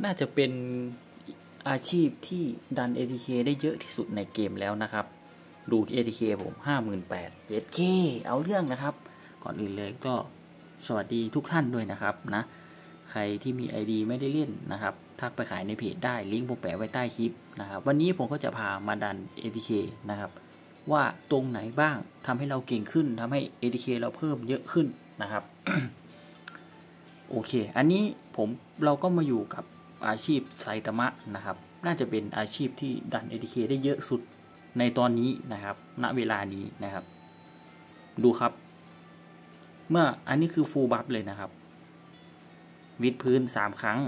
น่าจะเป็นอาชีพที่ดัน ATK ได้เยอะที่สุดในเกมแล้วนะครับดู ATK ผม 58,000 7K เอาเรื่องนะครับก่อนอื่นเลยก็สวัสดีทุกท่านด้วยนะครับนะใครที่มี ID ไม่ได้เล่นนะครับทักไปขายในเพจได้ลิงก์ผมแปะไว้ใต้คลิปนะครับวันนี้ผมก็จะพามาดัน ATK นะครับว่าตรงไหนบ้างทำให้เราเก่งขึ้นทำให้ ATK เราเพิ่มเยอะขึ้นนะครับ โอเคอันนี้เราก็มาอยู่กับอาชีพไซตามะนะครับน่าจะเป็นอาชีพที่ดัน ATK ได้เยอะสุดในตอนนี้นะครับณเวลานี้นะครับดูครับเมื่ออันนี้คือฟูลบัฟเลยนะครับวิดพื้น3 ครั้ง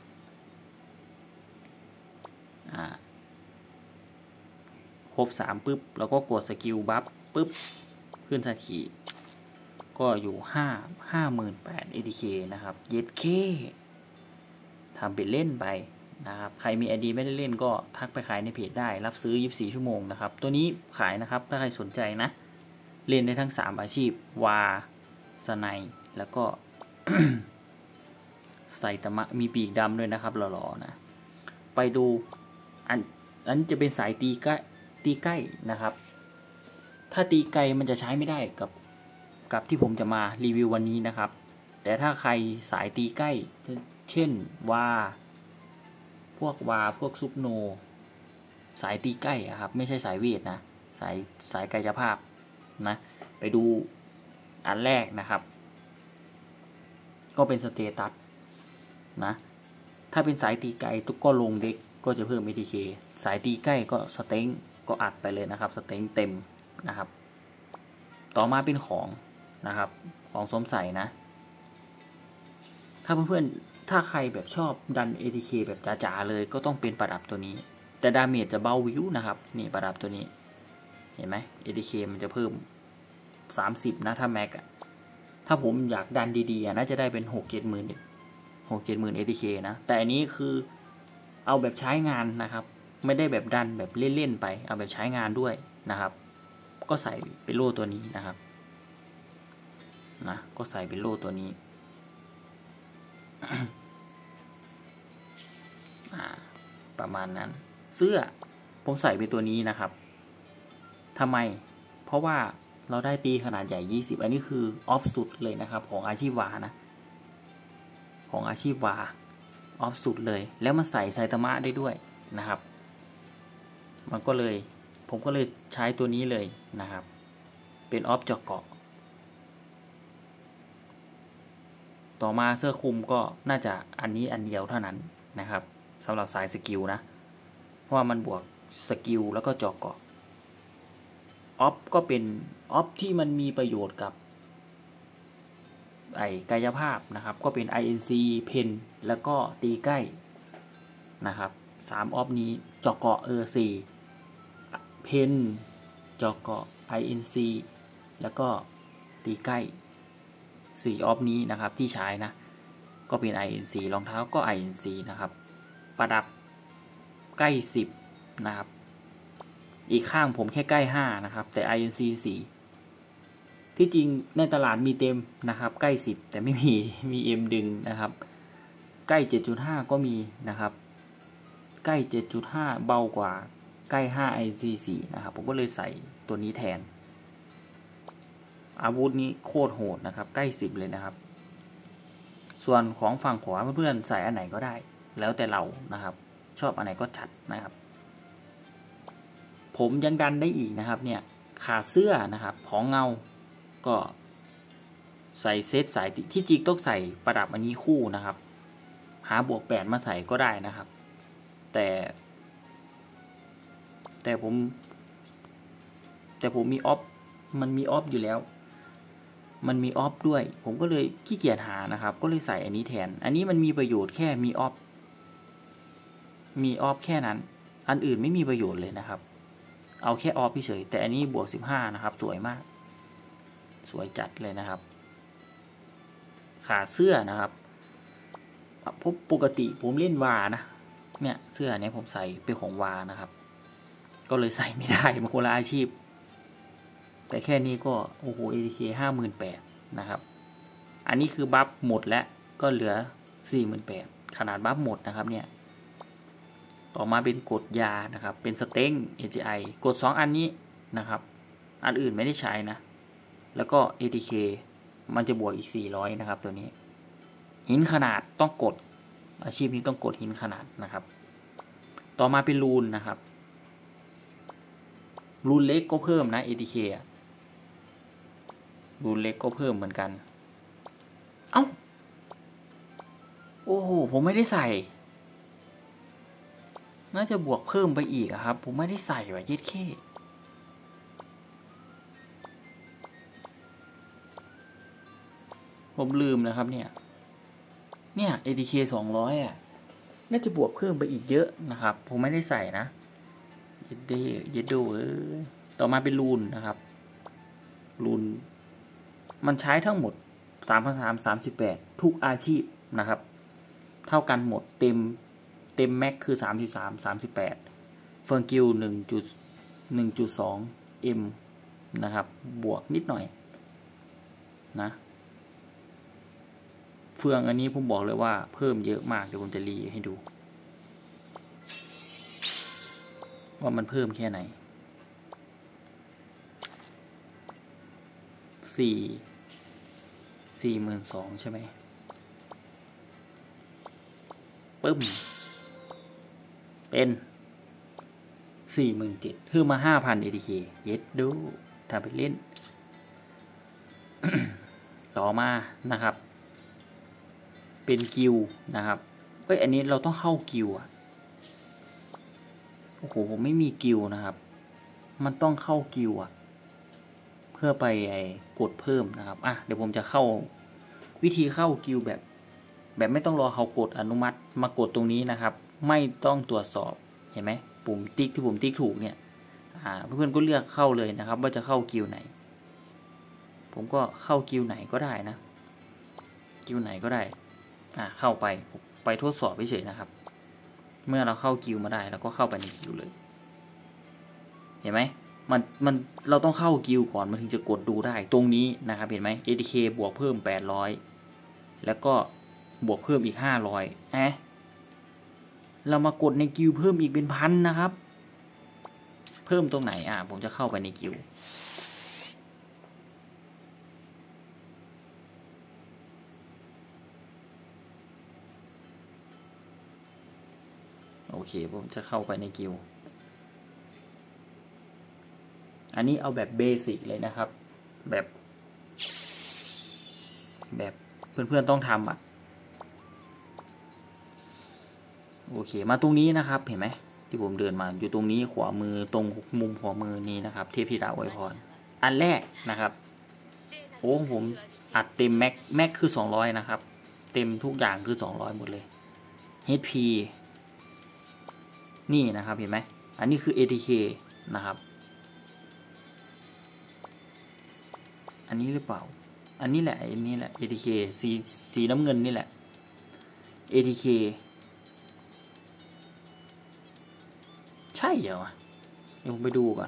ครบ3ปุ๊บแล้วก็กดสกิลบัฟปุ๊บขึ้นสถิติก็อยู่58,000 ATK นะครับเย็ดเคทำเป็นเล่นไปนะครับใครมี ID ไม่ได้เล่นก็ทักไปขายในเพจได้รับซื้อ24 ชั่วโมงนะครับตัวนี้ขายนะครับถ้าใครสนใจนะเล่นได้ทั้ง3อาชีพวาสไนแล้วก็ ไซตามะมีปีกดำด้วยนะครับหล่อๆนะไปดูอันจะเป็นสายตีใกล้นะครับถ้าตีไกลมันจะใช้ไม่ได้กับที่ผมจะมารีวิววันนี้นะครับแต่ถ้าใครสายตีใกล้เช่นพวกซุปโนสายตีใกล้ครับไม่ใช่สายเวทนะสายกายภาพนะไปดูอันแรกนะครับก็เป็นสเตตัสนะถ้าเป็นสายตีไกลทุกก็ลงเด็กก็จะเพิ่ม ATK สายตีใกล้ก็สเต็งก็อัดไปเลยนะครับสเต็งเต็มนะครับต่อมาเป็นของนะครับของสวมใส่นะถ้าเพื่อนๆถ้าใครแบบชอบดัน ATK แบบจ๋าๆเลยก็ต้องเป็นประดับตัวนี้แต่ดาเมจจะเบาวิวนะครับนี่ประดับตัวนี้เห็นไหม ATK มันจะเพิ่ม30นะถ้าแม็กอะถ้าผมอยากดันดีๆน่าจะได้เป็น6-7 หมื่นATK นะแต่อันนี้คือเอาแบบใช้งานนะครับไม่ได้แบบดันแบบเล่นๆไปเอาแบบใช้งานด้วยนะครับก็ใส่เป็นโล่ตัวนี้นะครับนะก็ใส่เป็นโล่ตัวนี้ ประมาณนั้นเสื้อผมใส่เป็นตัวนี้นะครับทำไมเพราะว่าเราได้ตีขนาดใหญ่20อันนี้คือออฟสุดเลยนะครับของอาชีพวานะของอาชีพวาออฟสุดเลยแล้วมันใส่ไซตามะได้ด้วยนะครับผมก็เลยใช้ตัวนี้เลยนะครับเป็นออฟเจาะเกาะต่อมาเสื้อคลุมก็น่าจะอันนี้อันเดียวเท่านั้นนะครับสำหรับสายสกิลนะเพราะว่ามันบวกสกิลแล้วก็เจาะเกาะออฟก็เป็นออฟที่มันมีประโยชน์กับกายภาพนะครับก็เป็น INC เพนแล้วก็ตีใกล้นะครับ3ออฟนี้เจาะเกาะ4เพนเจาะเกาะ INC แล้วก็ตีใกล้4ออฟนี้นะครับที่ใช้นะก็เป็น INC รองเท้าก็ INC นะครับประดับใกล้10นะครับอีกข้างผมแค่ใกล้5นะครับแต่ INC 4ที่จริงในตลาดมีเต็มนะครับใกล้10แต่ไม่มี M ดึงนะครับใกล้ 7.5 ก็มีนะครับใกล้ 7.5 เบากว่าใกล้5 INC 4นะครับผมก็เลยใส่ตัวนี้แทนอาวุธนี้โคตรโหดนะครับใกล้10เลยนะครับส่วนของฝั่งขวาเพื่อนๆใส่อันไหนก็ได้แล้วแต่เรานะครับชอบอันไหนก็จัดนะครับผมยังดันได้อีกนะครับเนี่ยขาเสื้อนะครับของเงาก็ใส่เซตสายที่จริงต้องใส่ประดับอันนี้คู่นะครับหาบวก8มาใส่ก็ได้นะครับแต่ผมมีออฟมันมีออฟอยู่แล้วมันมีออฟด้วยผมก็เลยขี้เกียจหานะครับก็เลยใส่อันนี้แทนอันนี้มันมีประโยชน์แค่มีออฟแค่นั้นอันอื่นไม่มีประโยชน์เลยนะครับเอาแค่ออฟเฉยแต่อันนี้บวก15นะครับสวยมากสวยจัดเลยนะครับขาเสื้อนะครับปกติผมเล่นวานะเนี่ยเสื้อเนี้ยผมใส่เป็นของวานะครับก็เลยใส่ไม่ได้มันคนละอาชีพแต่แค่นี้ก็โอ้โห ATK 58,000นะครับอันนี้คือบัฟหมดแล้วก็เหลือ 48,000 ขนาดบัฟหมดนะครับเนี่ยต่อมาเป็นกดยานะครับเป็นสเต็ง AGI กด2อันนี้นะครับอันอื่นไม่ได้ใช้นะแล้วก็ ATK มันจะบวกอีก400นะครับตัวนี้หินขนาดต้องกดอาชีพนี้ต้องกดหินขนาดนะครับต่อมาเป็นรูนนะครับรูนเล็กก็เพิ่มนะ ATK รูนเล็กก็เพิ่มเหมือนกันเอ้าโอ้โหผมไม่ได้ใส่น่าจะบวกเพิ่มไปอีกครับผมไม่ได้ใส่ว่ะเย็ดเข้ผมลืมนะครับเนี่ย ATK 200น่าจะบวกเพิ่มไปอีกเยอะนะครับผมไม่ได้ใส่นะเย็ดดูต่อมาเป็นรูนนะครับรูนมันใช้ทั้งหมด3,338ทุกอาชีพนะครับเท่ากันหมดเต็มแม็กคือ38เฟิร์นกิล1.2 M นะครับบวกนิดหน่อยนะเฟืองอันนี้ผมบอกเลยว่าเพิ่มเยอะมากเดี๋ยวผมจะรีให้ดูว่ามันเพิ่มแค่ไหน42,000ใช่ไหมปึ้มเป็น47,000คือมา 5,000 ATK เย็ดดูทำไปเล่น ต่อมานะครับเป็นกิลนะครับอันนี้เราต้องเข้ากิลโอ้โหผมไม่มีกิลนะครับมันต้องเข้ากิลเพื่อไปกดเพิ่มนะครับเดี๋ยวผมจะเข้าวิธีเข้ากิลแบบไม่ต้องรอเขากดอนุมัติมากดตรงนี้นะครับไม่ต้องตรวจสอบเห็นไหมปุ่มติ๊กที่ผมติ๊กถูกเนี่ยเพื่อนๆก็เลือกเข้าเลยนะครับว่าจะเข้ากิลไหนผมก็เข้ากิลไหนก็ได้นะกิลไหนก็ได้เข้าไปทดสอบเฉยๆนะครับเมื่อเราเข้ากิลมาได้เราก็เข้าไปในกิลเลยเห็นไหมมันเราต้องเข้ากิลก่อนมันถึงจะกดดูได้ตรงนี้นะครับเห็นไหม ATK บวกเพิ่ม800แล้วก็บวกเพิ่มอีก500เรามากดในกิลเพิ่มอีกเป็นพันนะครับเพิ่มตรงไหนผมจะเข้าไปในกิลโอเคผมจะเข้าไปในกิลอันนี้เอาแบบเบสิกเลยนะครับแบบเพื่อนๆต้องทำโอเคมาตรงนี้นะครับเห็นไหมที่ผมเดินมาอยู่ตรงนี้ขวามือตรงมุมขวามือนี้นะครับเทพธิดาอวยพรอันแรกนะครับผมอัดเต็มแม็กคือ200นะครับเต็มทุกอย่างคือ200หมดเลย HP นี่นะครับเห็นไหมอันนี้คือ ATK นะครับอันนี้หรือเปล่าอันนี้แหละอันนี้แหละ ATK สีน้ำเงินนี่แหละ ATK ใช่เหรอเดี๋ยวผมไปดูก่อน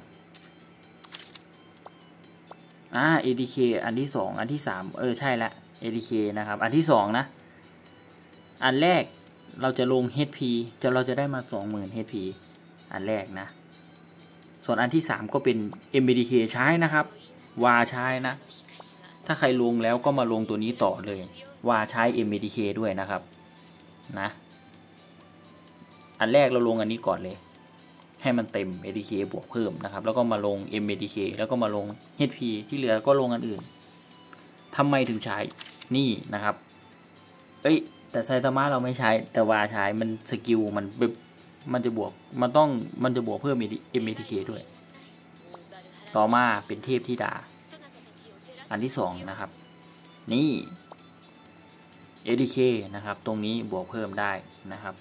ATK อันที่2อันที่3ใช่ละ ATK นะครับอันที่2นะอันแรกเราจะลง HP เราจะได้มา 20,000 HP อันแรกนะส่วนอันที่3ก็เป็น MBDK ใช้นะครับวาใช้นะถ้าใครลงแล้วก็มาลงตัวนี้ต่อเลยว่าใช้ MBDK ด้วยนะครับนะอันแรกเราลงอันนี้ก่อนเลยให้มันเต็ม ATK บวกเพิ่มนะครับแล้วก็มาลง MBDK แล้วก็มาลง HP ที่เหลือก็ลงอันอื่นทำไมถึงใช้นี่นะครับแต่ไซตามะเราไม่ใช้แต่ว่าใช้มันสกิลมันจะบวกมันจะบวกเพิ่ม MBDK ด้วยต่อมาเป็นเทพธิดาอันที่2นะครับนี่ ATK นะครับตรงนี้บวกเพิ่มได้นะครับ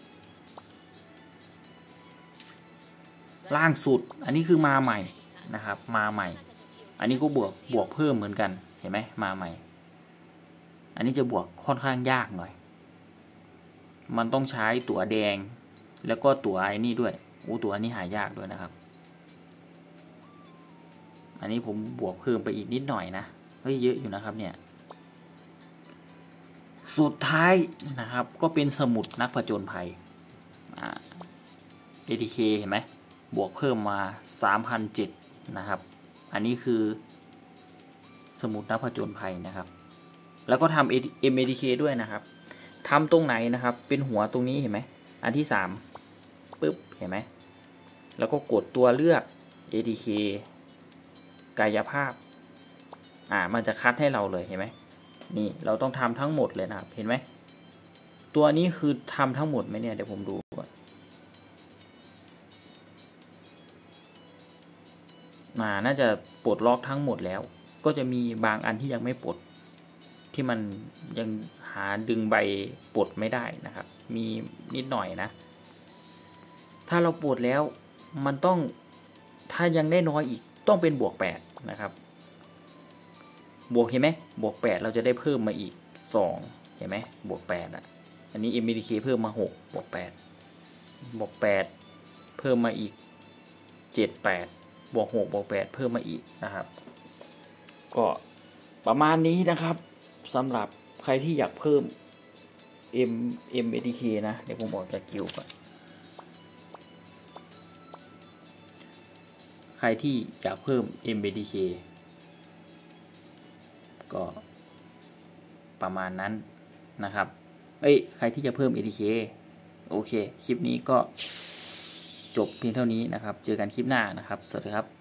ล่างสุดอันนี้คือมาใหม่นะครับมาใหม่อันนี้ก็บวกเพิ่มเหมือนกันเห็นไหมมาใหม่อันนี้จะบวกค่อนข้างยากหน่อยมันต้องใช้ตั๋วแดงแล้วก็ตั๋วไอ้นี่ด้วยตั๋วนี้หายากด้วยนะครับอันนี้ผมบวกเพิ่มไปอีกนิดหน่อยนะเยอะอยู่นะครับเนี่ยสุดท้ายนะครับก็เป็นสมุดนักผจญภัยATK เห็นไหมบวกเพิ่มมา 3,007 นะครับอันนี้คือสมุดนักผจญภัยนะครับแล้วก็ทำ MATK ด้วยนะครับทำตรงไหนนะครับเป็นหัวตรงนี้เห็นไหมอันที่3ปึ๊บเห็นไหมแล้วก็กดตัวเลือก ATK กายภาพมันจะคัดให้เราเลยเห็นไหมนี่เราต้องทำทั้งหมดเลยนะครับเห็นไหมตัวนี้คือทำทั้งหมดไหมเนี่ยเดี๋ยวผมดูก่อนน่าจะปลดล็อกทั้งหมดแล้วก็จะมีบางอันที่ยังไม่ปลดที่มันยังหาดึงใบปลดไม่ได้นะครับมีนิดหน่อยนะถ้าเราปลดแล้วมันต้องถ้ายังได้น้อยอีกต้องเป็นบวก8นะครับบวกเห็นไหมบวก8เราจะได้เพิ่มมาอีก2เห็นไหมบวก8อันนี้ MBDK เพิ่มมา6บวก8บวก8เพิ่มมาอีก7 8บวก6บวก8เพิ่มมาอีกนะครับก็ประมาณนี้นะครับสำหรับใครที่อยากเพิ่ม MBDK นะเดี๋ยวผมบอกจากกิลก่อนใครที่อยากเพิ่ม MBDK ก็ประมาณนั้นนะครับใครที่จะเพิ่ม ATK โอเคคลิปนี้ก็จบเพียงเท่านี้นะครับเจอกันคลิปหน้านะครับสวัสดีครับ